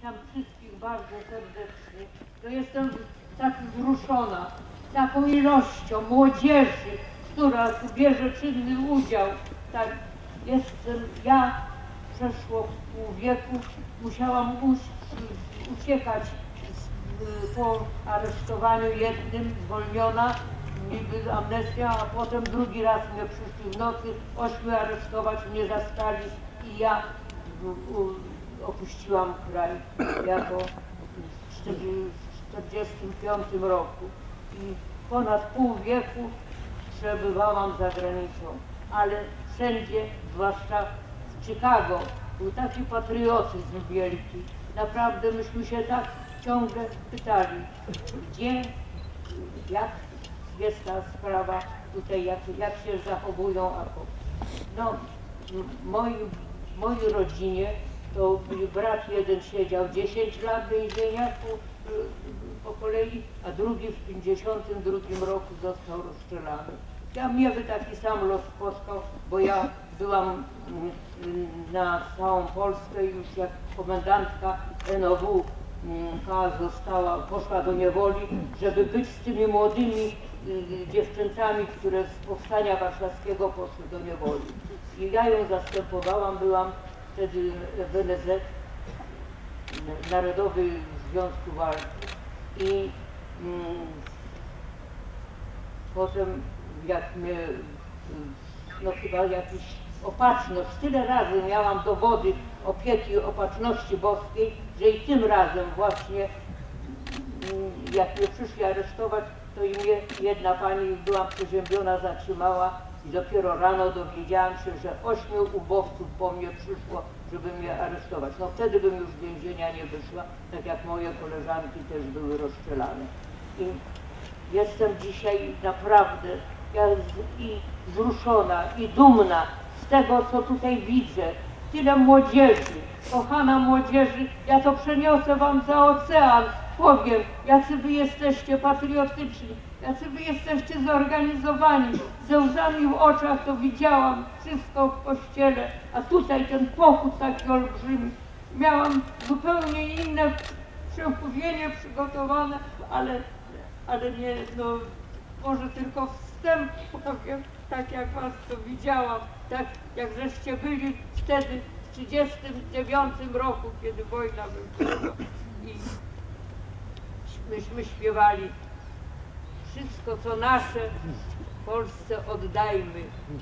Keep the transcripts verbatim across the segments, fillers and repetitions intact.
Witam wszystkich bardzo serdecznie. To jestem tak wzruszona taką ilością młodzieży, która tu bierze czynny udział. Tak, jestem, ja przeszło pół wieku, musiałam uciekać po aresztowaniu jednym, zwolniona, niby amnestia, a potem drugi raz mnie przyszli w nocy, ośmiu aresztować, mnie zastali i ja u, u, opuściłam kraj jako w czterdziestym piątym roku i ponad pół wieku przebywałam za granicą, ale wszędzie, zwłaszcza w Chicago, był taki patriotyzm wielki. Naprawdę myśmy się tak ciągle pytali, gdzie, jak jest ta sprawa tutaj, jak, jak się zachowują. No, w mojej, w mojej rodzinie to brat jeden siedział dziesięć lat w więzieniach po, po kolei, a drugi w pięćdziesiątym drugim roku został rozstrzelany. Ja mnie by taki sam los spotkał, bo ja byłam na całą Polskę już jak komendantka N O W została, poszła do niewoli, żeby być z tymi młodymi dziewczętami, które z powstania warszawskiego poszły do niewoli. I ja ją zastępowałam, byłam wtedy w N Z, Narodowy Związku Walki. I mm, potem jak mnie, no chyba jakiś opatrzność, tyle razy miałam dowody opieki, opatrzności boskiej, że i tym razem właśnie, jak mnie przyszli aresztować, to i mnie jedna pani, byłam przeziębiona, zatrzymała i dopiero rano dowiedziałam się, że ośmiu ubowców po mnie przyszło, żeby mnie aresztować. No wtedy bym już z więzienia nie wyszła, tak jak moje koleżanki też były rozstrzelane. I jestem dzisiaj naprawdę ja z, i wzruszona, i dumna z tego, co tutaj widzę. Tyle młodzieży, kochana młodzieży, ja to przeniosę wam za ocean, powiem, jacy wy jesteście patriotyczni, jacy wy jesteście zorganizowani. Ze łzami w oczach to widziałam wszystko w kościele, a tutaj ten pochód taki olbrzymi. Miałam zupełnie inne przemówienie przygotowane, ale, ale nie, no może tylko wstęp powiem, tak jak was to widziałam, tak jak żeście byli wtedy w trzydziestym dziewiątym roku, kiedy wojna wybuchła. I myśmy śpiewali wszystko, co nasze, w Polsce oddajmy.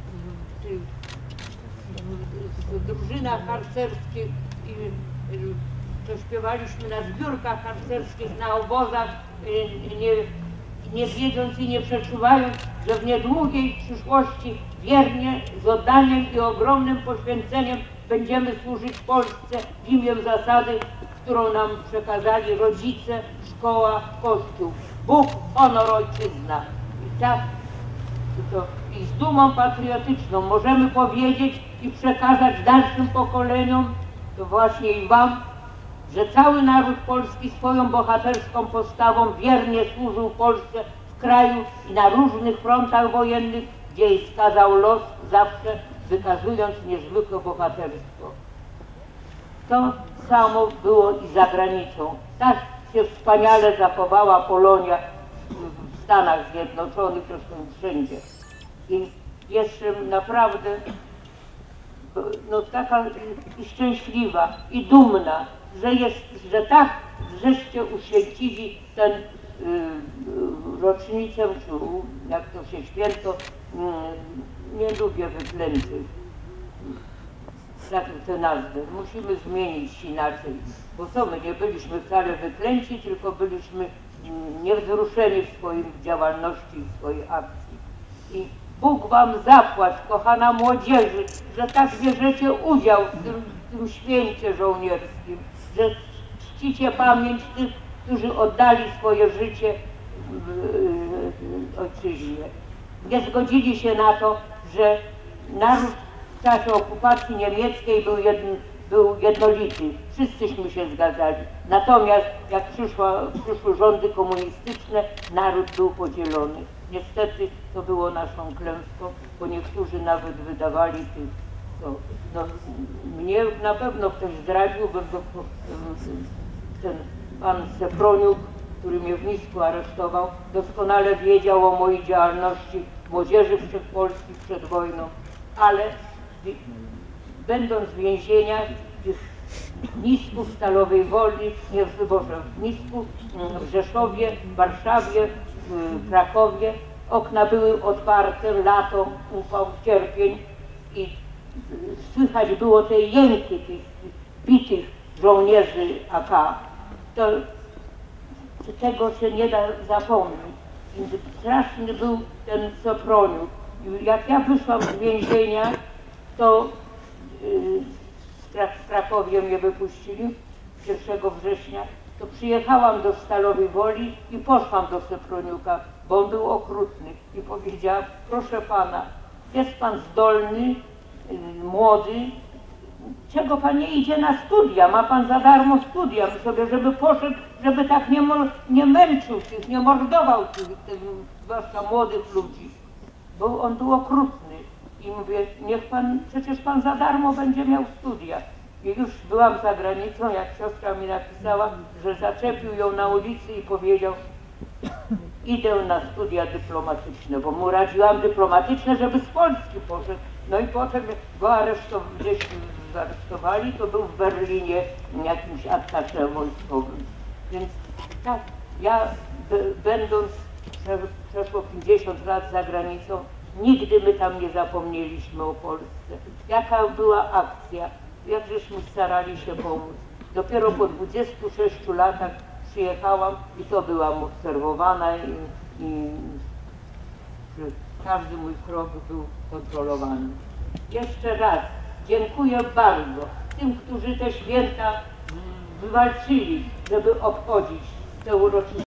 W drużynach harcerskich i to śpiewaliśmy na zbiórkach harcerskich, na obozach, nie, nie wiedząc i nie przeczuwając, że w niedługiej przyszłości wiernie, z oddaniem i ogromnym poświęceniem będziemy służyć Polsce w imię zasady, którą nam przekazali rodzice, szkoła, Kościół. Bóg, honor, ojczyzna. I tak, to, i z dumą patriotyczną możemy powiedzieć i przekazać dalszym pokoleniom, to właśnie i wam, że cały naród polski swoją bohaterską postawą wiernie służył Polsce w kraju i na różnych frontach wojennych, gdzie jej skazał los, zawsze wykazując niezwykłe bohaterstwo. To samo było i za granicą. Tak się wspaniale zachowała Polonia w Stanach Zjednoczonych, zresztą wszędzie. I jestem naprawdę no, taka i szczęśliwa i dumna, że, jest, że tak żeście uświęcili tę y, y, rocznicę, czy jak to się święto, y, nie lubię wyklętych, tak tę nazwę. Musimy zmienić inaczej, bo co my nie byliśmy wcale wyklęci, tylko byliśmy mm, niewzruszeni w swojej działalności, w swojej akcji. I Bóg wam zapłać, kochana młodzieży, że tak bierzecie udział w tym, w tym święcie żołnierskim, że czcicie pamięć tych, którzy oddali swoje życie w, w, w ojczyźnie. Nie zgodzili się na to, że naród w czasie okupacji niemieckiej był, jedn, był jednolity. Wszyscyśmy się zgadzali. Natomiast jak przyszła, przyszły rządy komunistyczne, naród był podzielony. Niestety to było naszą klęską, bo niektórzy nawet wydawali tych, co, no, mnie na pewno ktoś zdradził, bym go ten pan Sefroniuk, który mnie w Mińsku aresztował, doskonale wiedział o mojej działalności młodzieży wszechpolskiej przed wojną, ale będąc w więzieniach, w Mińsku, w Stalowej Woli, nie w Boże, w Mińsku, w Rzeszowie, w Warszawie, w Krakowie, okna były otwarte, lato, upał, cierpień i słychać było te jęki tych bitych żołnierzy A K. To tego się nie da zapomnieć. Straszny był ten Sefroniuk. Jak ja wyszłam z więzienia, to yy, w Krakowie mnie wypuścili pierwszego września, to przyjechałam do Stalowej Woli i poszłam do Sefroniuka, bo on był okrutny i powiedziałam: proszę pana, jest pan zdolny, yy, młody, czego pan nie idzie na studia, ma pan za darmo studia, sobie, żeby poszedł, żeby tak nie, nie męczył tych, nie mordował tych, tych, zwłaszcza młodych ludzi, bo on był okrutny. I mówię, niech pan, przecież pan za darmo będzie miał studia. I już byłam za granicą, jak siostra mi napisała, że zaczepił ją na ulicy i powiedział: idę na studia dyplomatyczne, bo mu radziłam dyplomatyczne, żeby z Polski poszedł. No i potem go aresztowali, gdzieś zaresztowali, to był w Berlinie jakimś attaché wojskowym. Więc tak, ja będąc przeszło pięćdziesiąt lat za granicą, nigdy my tam nie zapomnieliśmy o Polsce. Jaka była akcja, jak żeśmy starali się pomóc. Dopiero po dwudziestu sześciu latach przyjechałam i to byłam obserwowana i, i każdy mój krok był kontrolowany. Jeszcze raz dziękuję bardzo tym, którzy te święta wywalczyli, żeby obchodzić te uroczystości.